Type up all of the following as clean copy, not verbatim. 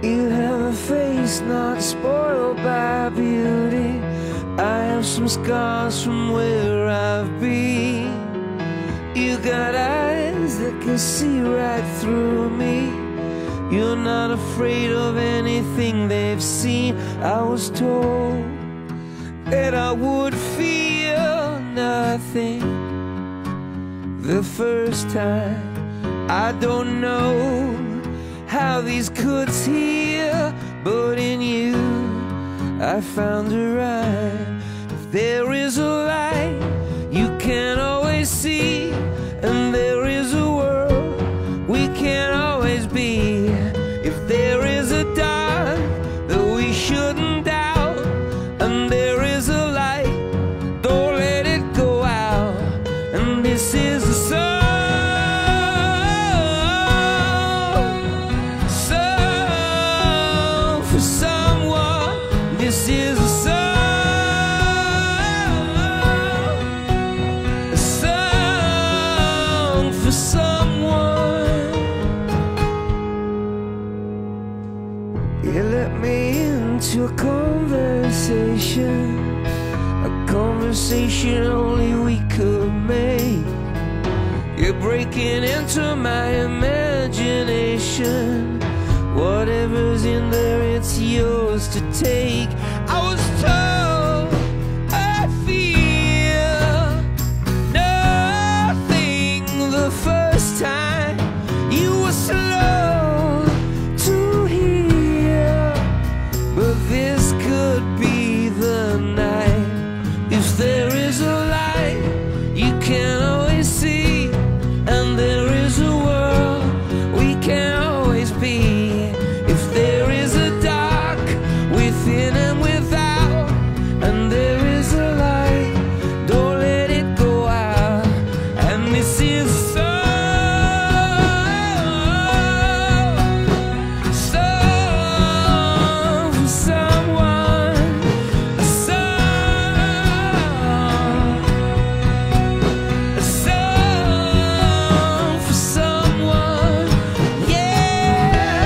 You have a face not spoiled by beauty. I have some scars from where I've been. You got eyes that can see right through me. You're not afraid of anything they've seen. I was told that I would feel nothing the first time. I don't know how these could heal, but in you I found a rhyme. If there is a light you can't always see, and there is a world we can't always be. If there is a dark that we shouldn't doubt, and there is a light, don't let it go out. And this is a song for someone. This is a song for someone. You let me into a conversation only we could make. You're breaking into my imagination. Whatever's in there, it's yours to take. I was told I'd feel nothing the first time. You were slow to hear, but this could be the night. If there is a light you can't always see, and there is a world we can't always be. If there is a dark within and without, and there is a light, don't let it go out. And this is a song for someone, a song for someone, yeah.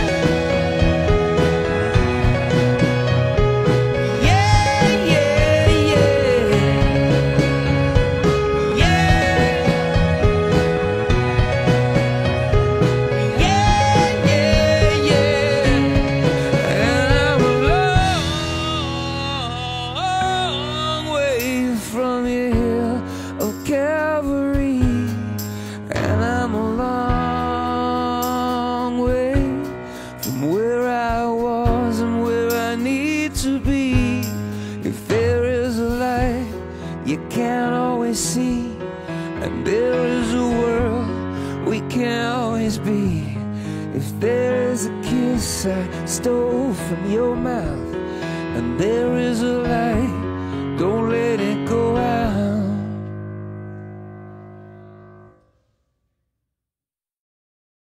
Yeah, yeah, yeah. Yeah. Yeah, yeah, yeah. And I'm a long way from your hill of Calvary, and I'm a long way from where I was and where I need to be. If there is a light you can't always see, and there is a world we can't always be. If there is a kiss I stole from your mouth, and there is a light, don't let it